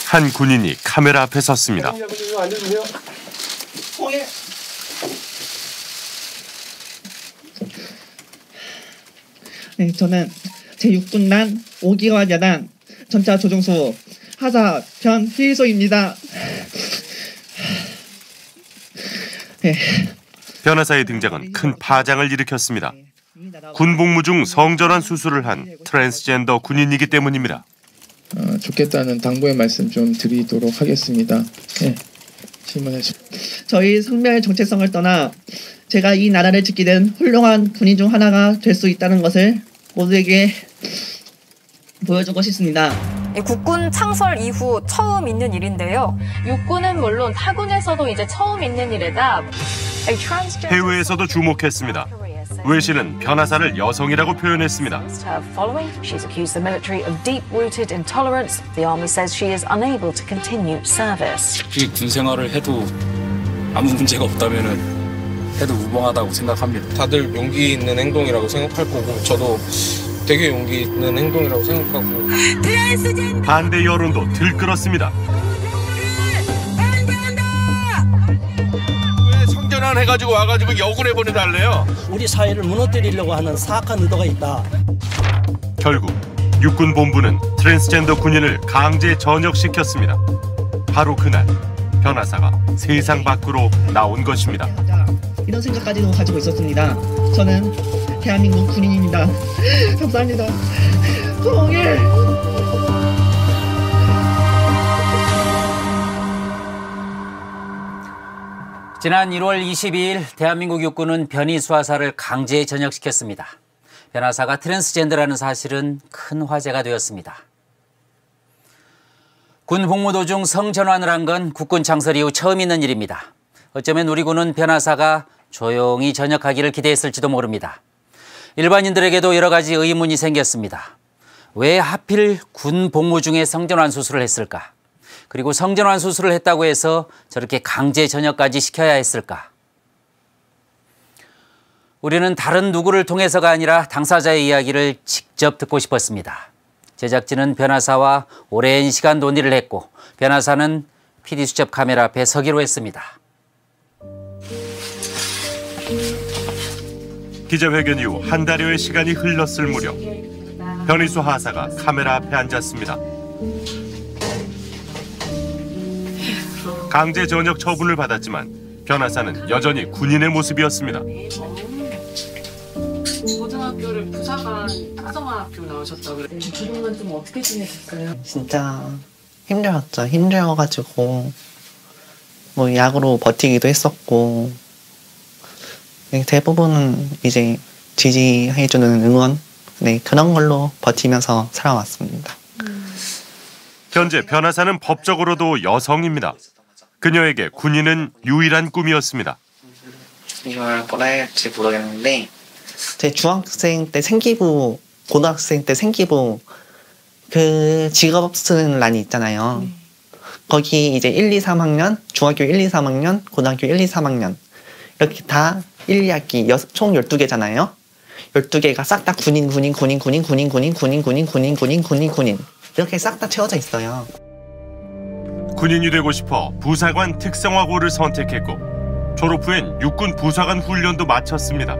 한 군인이 카메라 앞에 섰습니다. 네, 저는 제6군단 5기와 야단 전차 조종소 하사 변희소입니다. 네. 변호사의 등장은 큰 파장을 일으켰습니다. 군 복무 중 성전환 수술을 한 트랜스젠더 군인이기 때문입니다. 좋겠다는 당부의 말씀 좀 드리도록 하겠습니다. 네, 질문하십시오. 저희 성별 정체성을 떠나 제가 이 나라를 지키게 된 훌륭한 군인 중 하나가 될 수 있다는 것을 모두에게 보여주고 싶습니다. 국군 창설 이후 처음 있는 일인데요. 육군은 물론 타군에서도 이제 처음 있는 일이다. 해외에서도 주목했습니다. 외신은 변호사를 여성이라고 표현했습니다. She's accused the military of deep-rooted intolerance. The army says she is unable to continue service. 군 생활을 해도 아무 문제가 없다면은 해도 무방하다고 생각합니다. 다들 용기 있는 행동이라고 생각할 거고 저도 되게 용기 있는 행동이라고 생각하고. 반대 여론도 들끓었습니다. 왜 성전환 해가지고 와가지고 역으로 보내달래요? 우리 사회를 무너뜨리려고 하는 사악한 의도가 있다. 결국 육군 본부는 트랜스젠더 군인을 강제 전역시켰습니다. 바로 그날 변호사가 세상 밖으로 나온 것입니다. 이런 생각까지도 가지고 있었습니다. 저는 대한민국 군인입니다. 감사합니다. 통일! 지난 1월 22일 대한민국 육군은 변희수 하사를 강제 전역시켰습니다. 변 하사가 트랜스젠더라는 사실은 큰 화제가 되었습니다. 군 복무 도중 성전환을 한 건 국군 창설 이후 처음 있는 일입니다. 어쩌면 우리 군은 변 하사가 조용히 전역하기를 기대했을지도 모릅니다. 일반인들에게도 여러 가지 의문이 생겼습니다. 왜 하필 군 복무 중에 성전환 수술을 했을까? 그리고 성전환 수술을 했다고 해서 저렇게 강제 전역까지 시켜야 했을까? 우리는 다른 누구를 통해서가 아니라 당사자의 이야기를 직접 듣고 싶었습니다. 제작진은 변 하사와 오랜 시간 논의를 했고 변 하사는 PD수첩 카메라 앞에 서기로 했습니다. 기자회견 이후 한 달여의 시간이 흘렀을 무렵 변희수 하사가 카메라 앞에 앉았습니다. 강제 전역 처분을 받았지만 변 하사는 여전히 군인의 모습이었습니다. 고등학교를 부사관 특성화학교 나오셨다고 그랬는데 그동안 좀 어떻게 지내셨어요? 진짜 힘들었죠. 힘들어가지고 뭐 약으로 버티기도 했었고 대부분은 이제 지지해주는 응원 그런 걸로 버티면서 살아왔습니다. 현재 변 하사는 법적으로도 여성입니다. 그녀에게 군인은 유일한 꿈이었습니다. 이걸 뭐라 해야 할지 모르겠는데 제 중학생 때 생기부, 고등학생 때 생기부 그 직업 쓰는 란이 있잖아요. 거기 이제 1, 2, 3학년, 중학교 1, 2, 3학년, 고등학교 1, 2, 3학년 이렇게 다 1, 2학기 총 12개잖아요. 12개가 싹 다 군인 이렇게 싹 다 채워져 있어요. 군인이 되고 싶어 부사관 특성화고를 선택했고 졸업 후엔 육군 부사관 훈련도 마쳤습니다.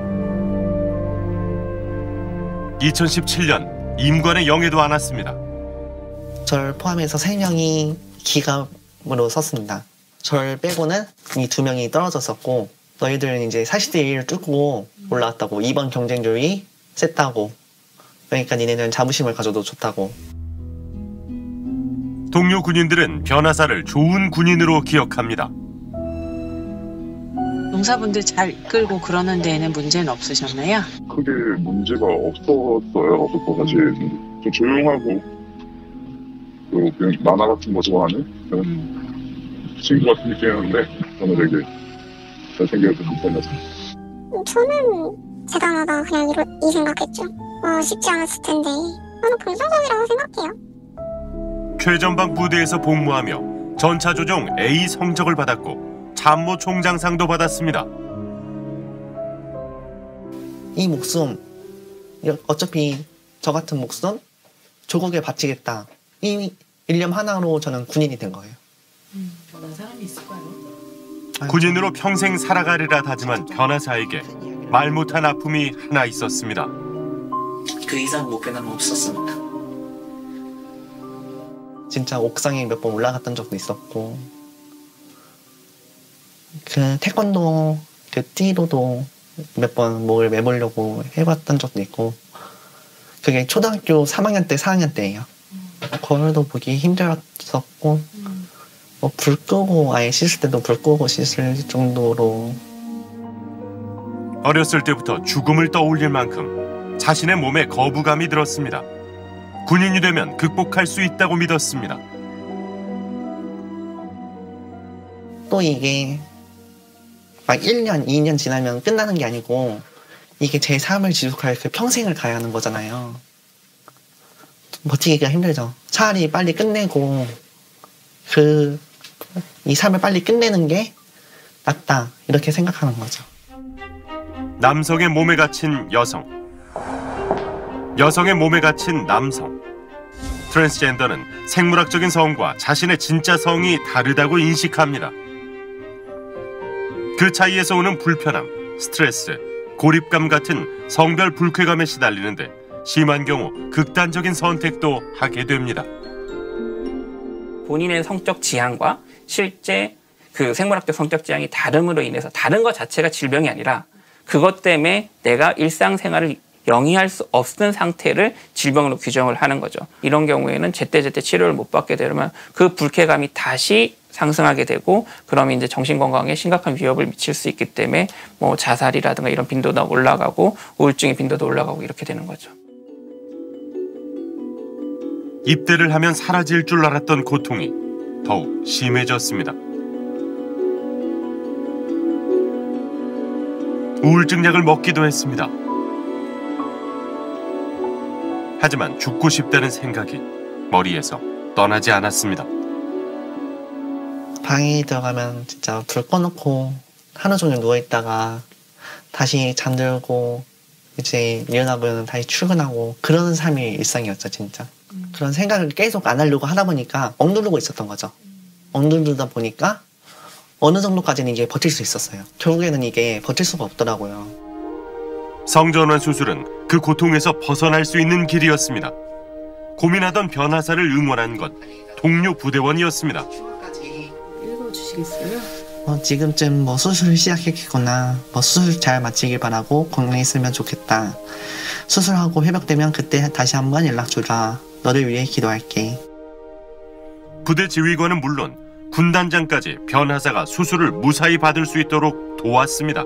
2017년 임관의 영예도 안았습니다. 절 포함해서 3명이 기갑으로 섰습니다. 절 빼고는 이 2명이 떨어졌었고 너희들은 이제 40대 1을 뚫고 올라왔다고. 이번 경쟁률이 셌다고. 그러니까 니네는 자부심을 가져도 좋다고. 동료 군인들은 변 하사를 좋은 군인으로 기억합니다. 농사분들 잘 이끌고 그러는 데에는 문제는 없으셨나요? 크게 문제가 없었어요. 사실 좀 조용하고 그냥 만화 같은 거 좋아하는 그런 친구 같은 느낌이었는데 저는 되게 잘생겨서 괜찮았어요. 저는 대단하다 그냥 이 생각했죠. 쉽지 않았을 텐데 저는 긍정적이라고 생각해요. 최전방 부대에서 복무하며 전차조종 A 성적을 받았고 참모총장상도 받았습니다. 이 목숨, 어차피 저 같은 목숨 조국에 바치겠다. 이 일념 하나로 저는 군인이 된 거예요. 변한 사람이 있을까요? 군인으로 평생 살아가리라 다짐한 변호사에게 말 못한 아픔이 하나 있었습니다. 그 이상 목표는 없었습니다. 진짜 옥상에 몇 번 올라갔던 적도 있었고, 그 태권도 그 띠로도 몇 번 목을 매보려고 해봤던 적도 있고, 그게 초등학교 3학년 때 4학년 때예요. 거울도 보기 힘들었었고, 뭐 불 끄고 아예 씻을 때도 불 끄고 씻을 정도로. 어렸을 때부터 죽음을 떠올릴 만큼 자신의 몸에 거부감이 들었습니다. 군인이 되면 극복할 수 있다고 믿었습니다. 또 이게 막 1년, 2년 지나면 끝나는 게 아니고 이게 제 삶을 지속할 그 평생을 가야 하는 거잖아요. 버티기가 힘들죠. 차라리 빨리 끝내고 이 삶을 빨리 끝내는 게 낫다 이렇게 생각하는 거죠. 남성의 몸에 갇힌 여성, 여성의 몸에 갇힌 남성. 트랜스젠더는 생물학적인 성과 자신의 진짜 성이 다르다고 인식합니다. 그 차이에서 오는 불편함, 스트레스, 고립감 같은 성별 불쾌감에 시달리는데 심한 경우 극단적인 선택도 하게 됩니다. 본인의 성적 지향과 실제 그 생물학적 성적 지향이 다름으로 인해서 다른 것 자체가 질병이 아니라 그것 때문에 내가 일상생활을 영위할 수 없는 상태를 질병으로 규정을 하는 거죠. 이런 경우에는 제때제때 치료를 못 받게 되면 그 불쾌감이 다시 상승하게 되고 그러면 이제 정신건강에 심각한 위협을 미칠 수 있기 때문에 뭐 자살이라든가 이런 빈도도 올라가고 우울증의 빈도도 올라가고 이렇게 되는 거죠. 입대를 하면 사라질 줄 알았던 고통이 더욱 심해졌습니다. 우울증 약을 먹기도 했습니다. 하지만 죽고 싶다는 생각이 머리에서 떠나지 않았습니다. 방에 들어가면 진짜 불 꺼놓고 하루 종일 누워있다가 다시 잠들고 이제 일어나면 다시 출근하고 그런 삶이 일상이었죠, 진짜. 그런 생각을 계속 안 하려고 하다 보니까 억누르고 있었던 거죠. 억누르다 보니까 어느 정도까지는 이게 버틸 수 있었어요. 결국에는 이게 버틸 수가 없더라고요. 성전환 수술은 그 고통에서 벗어날 수 있는 길이었습니다. 고민하던 변호사를 응원한 건 동료 부대원이었습니다. 읽어주시겠어요? 지금쯤 뭐 수술을 시작했거나 뭐 수술 잘 마치길 바라고 건강했으면 좋겠다. 수술하고 회복되면 그때 다시 한번 연락 주라. 너를 위해 기도할게. 부대 지휘관은 물론 군단장까지 변호사가 수술을 무사히 받을 수 있도록 도왔습니다.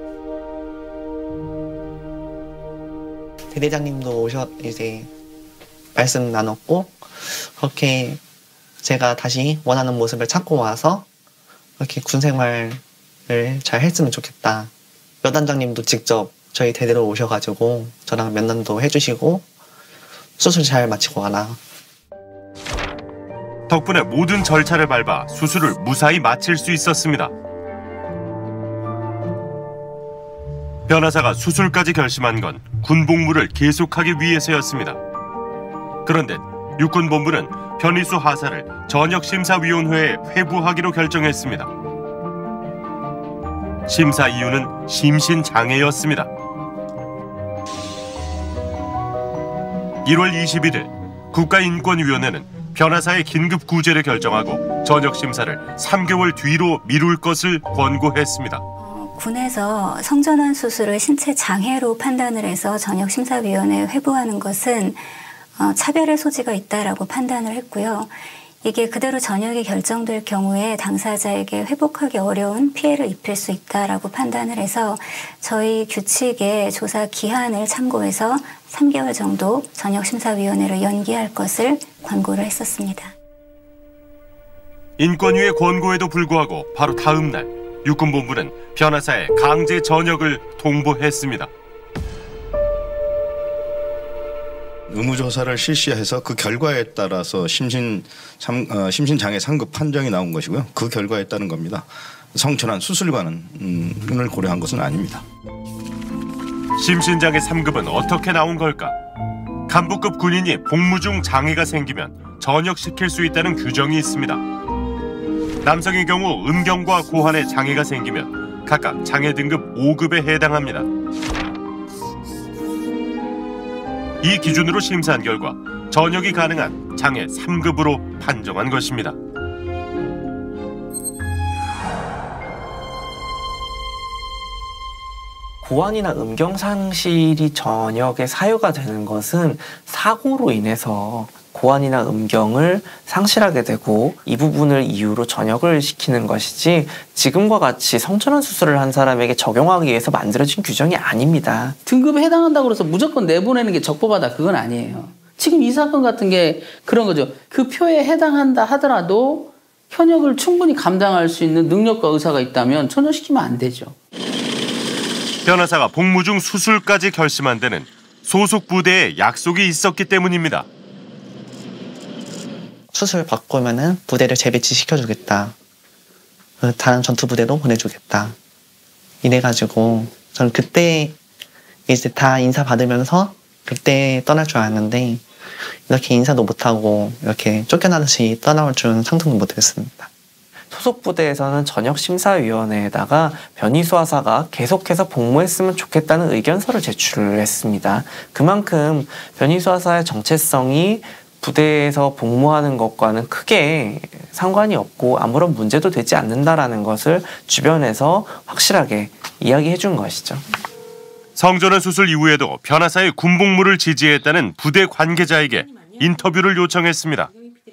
대대장님도 이제 말씀 나눴고 그렇게 제가 다시 원하는 모습을 찾고 와서 이렇게 군 생활을 잘 했으면 좋겠다. 여단장님도 직접 저희 대대로 오셔가지고 저랑 면담도 해주시고 수술 잘 마치고 와라. 덕분에 모든 절차를 밟아 수술을 무사히 마칠 수 있었습니다. 변호사가 수술까지 결심한 건 군복무를 계속하기 위해서였습니다. 그런데 육군본부는 변희수 하사를 전역심사위원회에 회부하기로 결정했습니다. 심사 이유는 심신장애였습니다. 1월 21일 국가인권위원회는 변호사의 긴급 구제를 결정하고 전역심사를 3개월 뒤로 미룰 것을 권고했습니다. 군에서 성전환 수술을 신체 장애로 판단을 해서 전역심사위원회에 회부하는 것은 차별의 소지가 있다라고 판단을 했고요. 이게 그대로 전역이 결정될 경우에 당사자에게 회복하기 어려운 피해를 입힐 수 있다라고 판단을 해서 저희 규칙의 조사 기한을 참고해서 3개월 정도 전역심사위원회를 연기할 것을 권고를 했었습니다. 인권위의 권고에도 불구하고 바로 다음 날 육군본부는 변호사의 강제 전역을 통보했습니다. 의무조사를 실시해서 그 결과에 따라서 심신장애 상급 판정이 나온 것이고요. 그 결과에 따른 겁니다. 성전환 수술관을 고려한 것은 아닙니다. 심신장애 3급은 어떻게 나온 걸까? 간부급 군인이 복무 중 장애가 생기면 전역시킬 수 있다는 규정이 있습니다. 남성의 경우 음경과 고환에 장애가 생기면 각각 장애 등급 5급에 해당합니다. 이 기준으로 심사한 결과 전역이 가능한 장애 3급으로 판정한 것입니다. 고환이나 음경상실이 전역에 사유가 되는 것은 사고로 인해서 고환이나 음경을 상실하게 되고 이 부분을 이유로 전역을 시키는 것이지 지금과 같이 성전환 수술을 한 사람에게 적용하기 위해서 만들어진 규정이 아닙니다. 등급에 해당한다고 해서 무조건 내보내는 게 적법하다 그건 아니에요. 지금 이 사건 같은 게 그런 거죠. 그 표에 해당한다 하더라도 현역을 충분히 감당할 수 있는 능력과 의사가 있다면 전역시키면 안 되죠. 변호사가 복무 중 수술까지 결심한 데는 소속 부대에 약속이 있었기 때문입니다. 수술 바꾸면은 부대를 재배치시켜주겠다. 다른 전투 부대로 보내주겠다. 이래가지고 저는 그때 이제 다 인사 받으면서 그때 떠날 줄 알았는데 이렇게 인사도 못하고 이렇게 쫓겨나듯이 떠나올 줄은 상상도 못했습니다. 소속 부대에서는 전역심사위원회에다가 변희수하사가 계속해서 복무했으면 좋겠다는 의견서를 제출을 했습니다. 그만큼 변희수하사의 정체성이 부대에서 복무하는 것과는 크게 상관이 없고 아무런 문제도 되지 않는다라는 것을 주변에서 확실하게 이야기해 준 것이죠. 성전환 수술 이후에도 변호사의 군복무를 지지했다는 부대 관계자에게 인터뷰를 요청했습니다.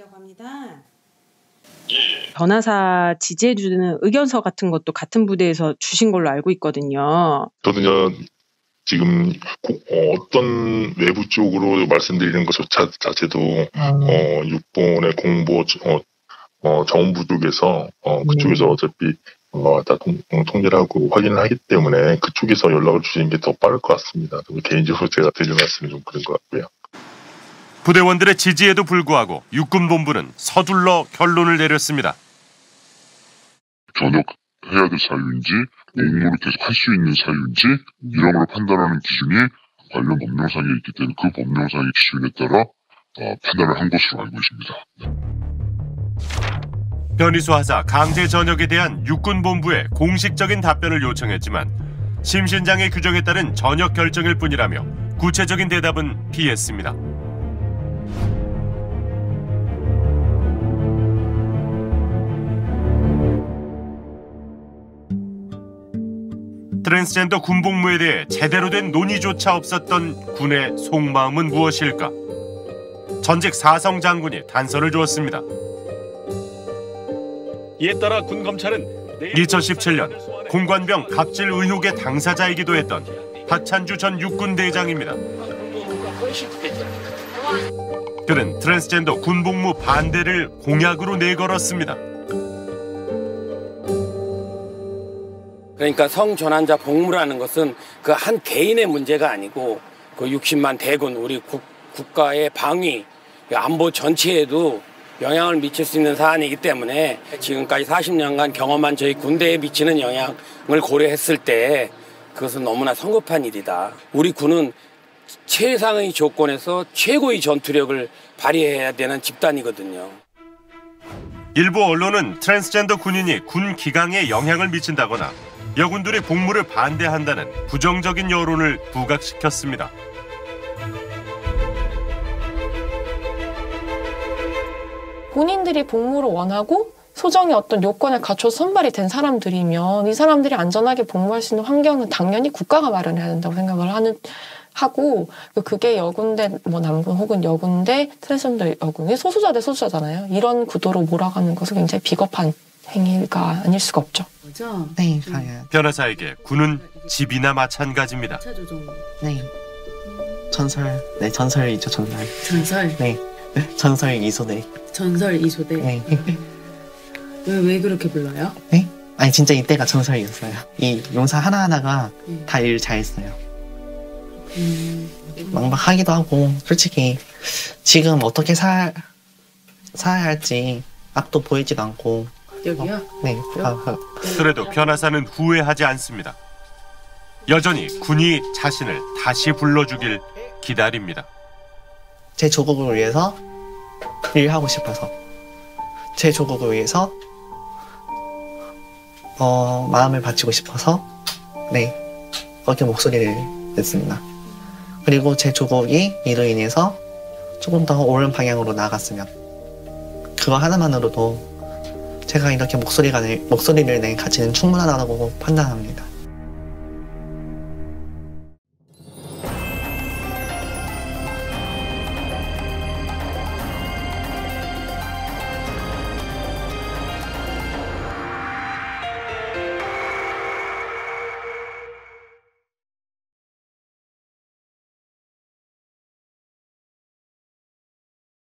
변호사 지지해주는 의견서 같은 것도 같은 부대에서 주신 걸로 알고 있거든요. 저는요, 지금 어떤 외부 쪽으로 말씀드리는 것 자체도 육본의 공보 정부 쪽에서 그쪽에서 어차피 다 통제를 하고 확인을 하기 때문에 그쪽에서 연락을 주시는 게 더 빠를 것 같습니다. 개인적으로 제가 드릴 말씀이 좀 그런 것 같고요. 부대원들의 지지에도 불구하고 육군본부는 서둘러 결론을 내렸습니다. 전역해야 될 사유인지 복무를 계속 할 수 있는 사유인지 이런 걸 판단하는 기준이 관련 법령상에 있기 때문에 그 법령상의 기준에 따라 판단을 한 것으로 알고 있습니다. 변희수하사 강제 전역에 대한 육군본부의 공식적인 답변을 요청했지만 심신장애 규정에 따른 전역 결정일 뿐이라며 구체적인 대답은 피했습니다. 트랜스젠더 군복무에 대해 제대로 된 논의조차 없었던 군의 속마음은 무엇일까? 전직 사성 장군이 단서를 주었습니다. 이에 따라 군 검찰은 2017년 공관병 갑질 의혹의 당사자이기도 했던 박찬주 전 육군대장입니다. 그는 트랜스젠더 군복무 반대를 공약으로 내걸었습니다. 그러니까 성전환자 복무라는 것은 그 한 개인의 문제가 아니고 그 60만 대군 우리 국가의 방위, 안보 전체에도 영향을 미칠 수 있는 사안이기 때문에 지금까지 40년간 경험한 저희 군대에 미치는 영향을 고려했을 때 그것은 너무나 성급한 일이다. 우리 군은 최상의 조건에서 최고의 전투력을 발휘해야 되는 집단이거든요. 일부 언론은 트랜스젠더 군인이 군 기강에 영향을 미친다거나 여군들의 복무를 반대한다는 부정적인 여론을 부각시켰습니다. 본인들이 복무를 원하고 소정의 어떤 요건을 갖춰서 선발이 된 사람들이면 이 사람들이 안전하게 복무할 수 있는 환경은 당연히 국가가 마련해야 된다고 생각을 하고 그게 여군대 남군 혹은 여군대 트랜스젠더 여군이 소수자 대 소수자잖아요. 이런 구도로 몰아가는 것은 굉장히 비겁한 행위가 아닐 수가 없죠. 그렇죠? 네, 변호사에게 군은 집이나 마찬가지입니다. 네, 전설이죠, 전설. 전설? 네, 전설 이소대. 전설 이소대? 네. 왜 그렇게 불러요? 네? 아니 진짜 이때가 전설이었어요. 이 용사 하나하나가 다 일 잘했어요. 막막하기도 하고 솔직히 지금 어떻게 살아야 할지 앞도 보이지도 않고. 여기요? 네. 그래도 변호사는 후회하지 않습니다. 여전히 군이 자신을 다시 불러주길 기다립니다. 제 조국을 위해서 일하고 싶어서, 제 조국을 위해서 마음을 바치고 싶어서 네, 그렇게 목소리를 냈습니다. 그리고 제 조국이 이로 인해서 조금 더 옳은 방향으로 나아갔으면, 그거 하나만으로도 제가 이렇게 목소리를 낸 가치는 충분하다고 판단합니다.